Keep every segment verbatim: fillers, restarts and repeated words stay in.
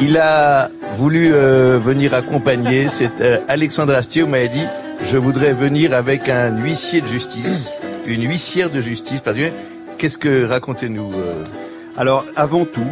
Il a voulu euh, venir accompagner. C'est euh, Alexandre Astier, vous m'avez dit, je voudrais venir avec un huissier de justice, une huissière de justice. Qu'est-ce que, racontez-nous euh... Alors, avant tout,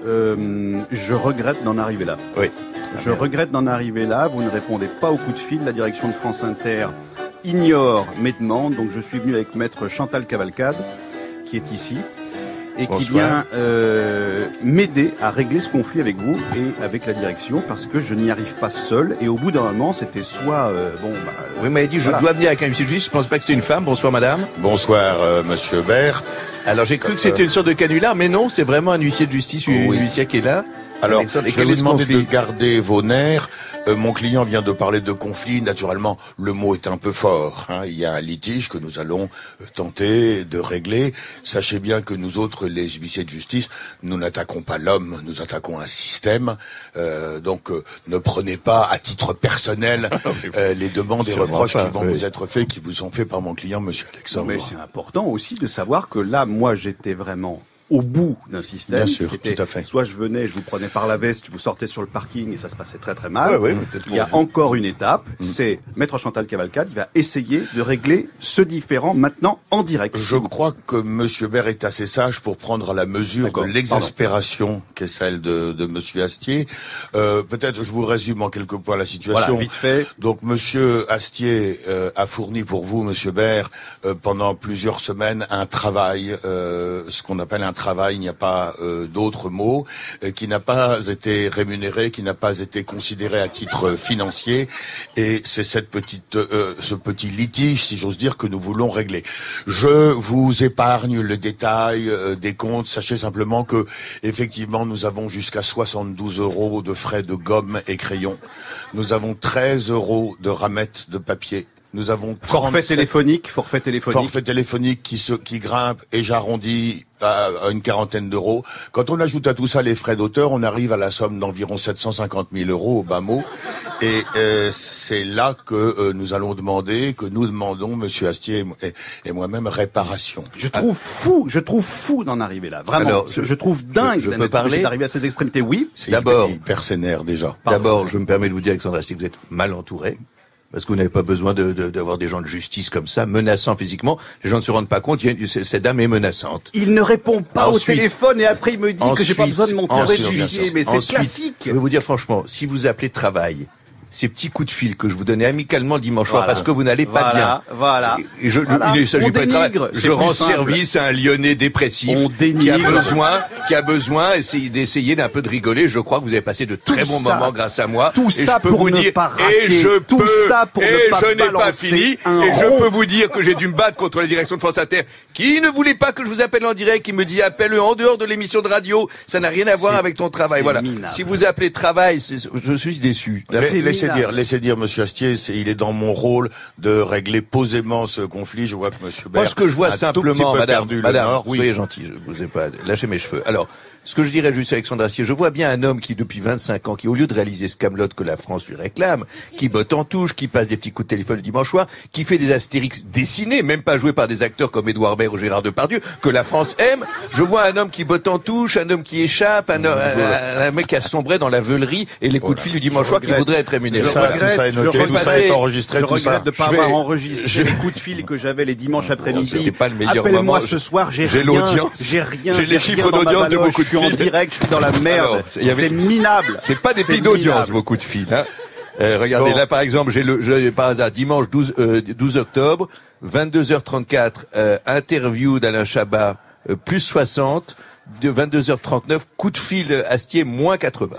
euh, je regrette d'en arriver là. Oui. Je regrette d'en arriver là. Vous ne répondez pas au coup de fil. La direction de France Inter ignore mes demandes. Donc, je suis venu avec maître Chantal Cavalcade, qui est ici, et Bonsoir. qui vient euh, m'aider à régler ce conflit avec vous et avec la direction, parce que je n'y arrive pas seul. Et au bout d'un moment, c'était soit euh, bon. Bah, vous m'avez dit, voilà. je dois venir avec un huissier de justice. Je pense pas que c'était une femme. Bonsoir, madame. Bonsoir, euh, monsieur Hébert. Alors, j'ai cru que c'était une sorte de canular, mais non, c'est vraiment un huissier de justice, une oui. huissière qui est là. Alors, je vais vous demander de garder vos nerfs. Euh, mon client vient de parler de conflit. Naturellement, le mot est un peu fort. Hein. Il y a un litige que nous allons euh, tenter de régler. Sachez bien que nous autres, les huissiers de justice, nous n'attaquons pas l'homme, nous attaquons un système. Euh, donc, euh, ne prenez pas à titre personnel euh, les demandes et reproches pas, qui vont oui. vous être faits, qui vous sont faits par mon client, monsieur Alexandre. Mais c'est important aussi de savoir que là, moi, j'étais vraiment au bout d'un système. Bien sûr, était, tout à fait. Soit je venais, je vous prenais par la veste, je vous sortais sur le parking et ça se passait très très mal. Ouais, ouais, il y a encore une étape, mmh. c'est maître Chantal Cavalcade qui va essayer de régler ce différend maintenant en direct. Je crois que monsieur Hébert est assez sage pour prendre la mesure de l'exaspération qu'est celle de, de monsieur Astier. Euh, peut-être je vous résume en quelques points la situation. Voilà, vite fait. Donc monsieur Astier euh, a fourni pour vous, monsieur Hébert, euh, pendant plusieurs semaines un travail, euh, ce qu'on appelle un travail, il n'y a pas euh, d'autre mot, euh, qui n'a pas été rémunéré, qui n'a pas été considéré à titre euh, financier, et c'est cette petite, euh, ce petit litige, si j'ose dire, que nous voulons régler. Je vous épargne le détail euh, des comptes. Sachez simplement que, effectivement, nous avons jusqu'à soixante-douze euros de frais de gomme et crayon. Nous avons treize euros de ramettes de papier. Nous avons forfait téléphonique, forfait téléphonique, forfait téléphonique qui se, qui grimpe et j'arrondis à, à une quarantaine d'euros. Quand on ajoute à tout ça les frais d'auteur, on arrive à la somme d'environ sept cent cinquante mille euros au bas mot. Et euh, c'est là que euh, nous allons demander, que nous demandons, monsieur Astier et, et moi-même, réparation. Je trouve ah. fou, je trouve fou d'en arriver là. Vraiment, Alors, je, je trouve dingue je, je peux parler d'arriver à ces extrémités. Oui. D'abord, persénaire déjà. D'abord, je me permets de vous dire, Alexandre Astier, que vous êtes mal entouré. Parce que vous n'avez pas besoin de, de, d'avoir des gens de justice comme ça, menaçants physiquement. Les gens ne se rendent pas compte, il y a, cette dame est menaçante. Il ne répond pas ensuite, au téléphone et après il me dit ensuite, que j'ai pas besoin de mon réfugié. Mais c'est ensuite, classique. Je vais vous dire franchement, si vous appelez travail, ces petits coups de fil que je vous donnais amicalement dimanche soir voilà. parce que vous n'allez pas voilà, bien. Voilà. Et je, voilà. Il ne s'agit on pas de travail. Je rends simple. service à un Lyonnais dépressif qui a besoin, qui a besoin d'essayer d'un peu de rigoler. Je crois que vous avez passé de très tout bons ça, moments grâce à moi. Tout et ça je peux pour vous ne dire, pas rater. Et je tout peux, ça pour et ne pas je n'ai pas fini. Et je peux vous dire que j'ai dû me battre contre la direction de France Inter, qui ne voulait pas que je vous appelle en direct, qui me dit appelle-le en dehors de l'émission de radio. Ça n'a rien à voir avec ton travail. Voilà. Minable. Si vous appelez travail, je suis déçu. Laissez dire, laissez dire, monsieur Astier, c'est il est dans mon rôle de régler posément ce conflit. Je vois que monsieur Hébert Moi, ce que je vois a simplement, madame, madame, nord, oui. soyez gentil, je vous ai pas lâché mes cheveux. Alors, ce que je dirais juste à Alexandre Astier, je vois bien un homme qui, depuis vingt-cinq ans, qui, au lieu de réaliser ce Camelot que la France lui réclame, qui botte en touche, qui passe des petits coups de téléphone le dimanche soir, qui fait des Astérix dessinés, même pas joués par des acteurs comme Édouard Baird ou Gérard Depardieu, que la France aime. Je vois un homme qui botte en touche, un homme qui échappe, un, homme, un, un mec qui a sombré dans la veulerie et les coups voilà. de fil du dimanche soir qui voudrait être rémunéré. Tout ça, tout ça est noté, tout ça est enregistré, je tout ça. Je regrette de ne pas avoir enregistré je... les coups de fil que j'avais les dimanches après-midi. C'était pas le meilleur Appelle-moi moment. ce soir, j'ai rien. J'ai l'audience. J'ai rien. J'ai les chiffres d'audience de vos coups de fil. Je suis en direct, je suis dans la merde. C'est minable. C'est pas des pics d'audience, vos coups de fil, hein. Euh, regardez, bon. Là, par exemple, j'ai le, j'ai, par hasard, dimanche douze, euh, douze octobre, vingt-deux heures trente-quatre, euh, interview d'Alain Chabat, euh, plus soixante, de vingt-deux heures trente-neuf, coup de fil Astier, moins quatre-vingts.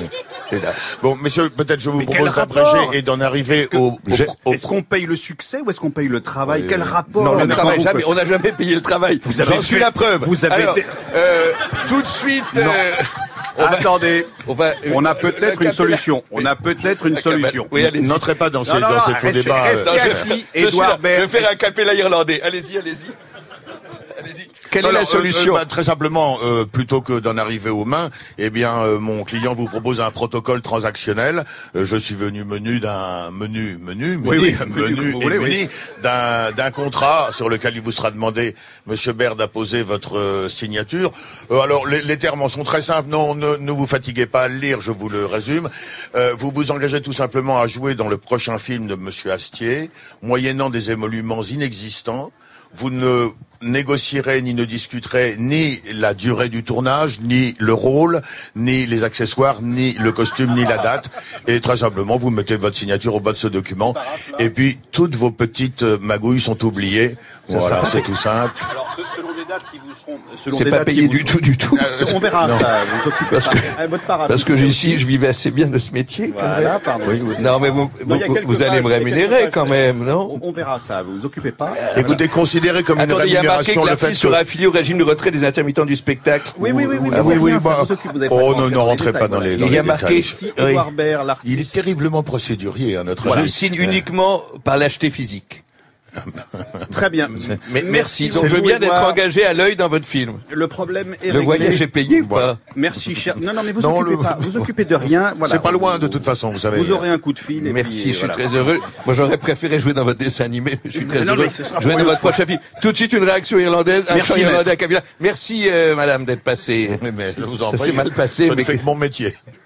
Bon, messieurs, peut-être je vous Mais propose d'abréger et d'en arriver est-ce au... au est-ce qu'on paye le succès ou est-ce qu'on paye le travail? euh, Quel rapport? Non, le travail, jamais, on n'a jamais payé le travail. Vous avez J'en suis la preuve. Vous avez Alors, euh, tout de suite... Euh, on va, Attendez, on, va, on a euh, peut-être une solution. On a peut-être une solution. Oui, n'entrez pas dans ces, non, non, dans ces faux débats. Restez assis, Édouard Baird. Je vais faire un capella irlandais. Allez-y, allez-y. Allez-y. Quelle Alors, est la solution? euh, bah, Très simplement, euh, plutôt que d'en arriver aux mains, eh bien, euh, mon client vous propose un protocole transactionnel. Euh, je suis venu menu d'un menu, menu, menu, oui, oui, menu, menu et voulez, muni oui. d'un d'un contrat sur lequel il vous sera demandé, Monsieur Baird, d'apposer votre euh, signature. Euh, alors, les, les termes en sont très simples. Non, ne, ne vous fatiguez pas à le lire. Je vous le résume. Euh, vous vous engagez tout simplement à jouer dans le prochain film de Monsieur Astier, moyennant des émoluments inexistants. Vous ne négocierez ni ne discuterez ni la durée du tournage, ni le rôle, ni les accessoires, ni le costume, ni la date. Et très simplement, vous mettez votre signature au bas de ce document. Et puis, toutes vos petites magouilles sont oubliées. Voilà, c'est tout simple. Alors, selon des dates qui vous seront... selon C'est des pas dates payé qui du vous tout, du tout. seront- On verra Non. ça, vous occupez Parce pas. que- Ah, votre parapluie, Parce que c'est ici, aussi- je vivais assez bien de ce métier. quand Voilà, même. pardon. Oui, oui. Non, mais vous, Non, il y a vous, quelques vous allez pages, me il y a quelques rémunérer pages. quand même, non? On, on verra ça, vous vous occupez pas. Écoutez, considérez comme une Attendez, il y a marqué rémunération que le fait l'artiste que... sera affilié au régime de retrait des intermittents du spectacle. Oui, oui, oui, oui, Ah mais oui, c'est oui, rien, ça bah, vous occupe, vous avez pas oh, le temps ne- de ne faire rentrez les pas détails, dans les- voilà. Il y a les marqué, détails. Si oui. Edouard Baird, l'artiste... Il est terriblement procédurier, à notre Je avis. signe uniquement par l'acheter physique. Très bien. Mais merci. Donc je beaucoup, viens d'être Edouard. engagé à l'œil dans votre film. Le problème est Le réglé. voyage est payé ou pas? Merci, cher. Non, non, mais vous Non, occupez le- pas. Vous occupez de rien. Voilà. C'est pas loin de toute façon, vous savez. Vous aurez un coup de fil. Et Merci, puis, je suis voilà. très heureux. Moi, j'aurais préféré jouer dans votre dessin animé, mais je suis très Non, heureux. mais ce sera Je vais pour dans une votre fois. prochain film. Tout de suite, une réaction irlandaise, un Merci, chant irlandais maître. à Kabila. Merci, euh, madame, d'être passée. Mais je vous en Ça prie, s'est mal passé, ça ne mais fait que- que mon métier.